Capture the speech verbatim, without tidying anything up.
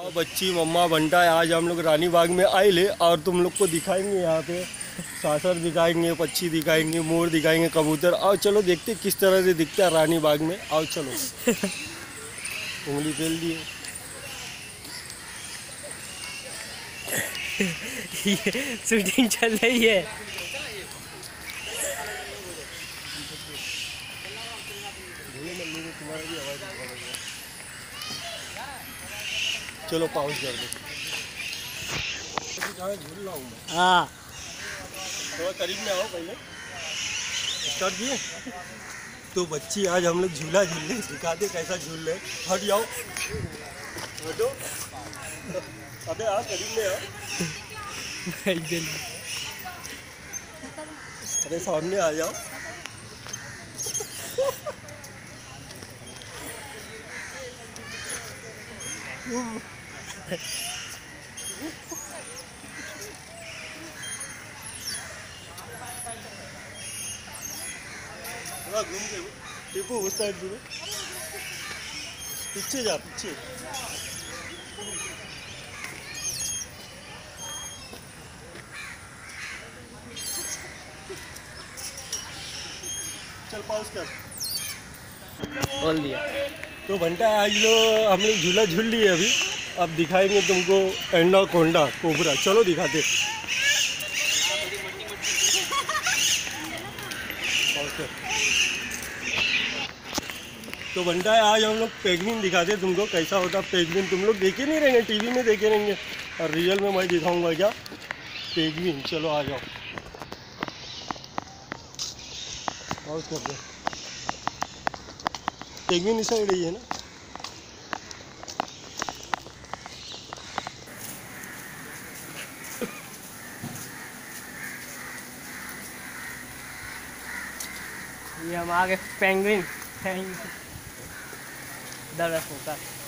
बच्ची मम्मा बंटा है, आज हम लोग रानी बाग में आए ले और तुम लोग को दिखाएंगे यहाँ पे सासर दिखाएंगे, पक्षी दिखाएंगे, मोर दिखाएंगे, कबूतर। आओ चलो देखते किस तरह से दिखता है रानी बाग में। आओ चलो। उंगली फेल दिए। शूटिंग चल रही है। चलो पॉज कर दो। झूल रहा हूँ मैं। हाँ थोड़ा करीब में आओ पहले। स्टार्ट किए। तो बच्ची आज हम लोग झूला झूल रहे, दिखाते कैसा झूल रहे। हट जाओ, हटो। अबे आ करीब में आ। अरे सामने आ जाओ। घूम के टिपू उस साइड घूमो, पीछे जा पीछे। चल पॉज कर। बोल दिया। तो बंटा आज लो हम लोग झूला झूल लिए अभी। अब दिखाएंगे तुमको एनाकोंडा कोबरा। चलो दिखाते। तो बंटा है आज हम लोग पेंगुइन दिखाते तुमको कैसा होता पेंगुइन। तुम लोग देखे नहीं रहेंगे, टीवी में देखे रहेंगे और रियल में मैं दिखाऊंगा क्या पेंगुइन। चलो आ जाओ। और कर दो। पेंगुइन इस साइड ही है ना। ये हम आगे पेंगुइन। पेंगुइन दरअसल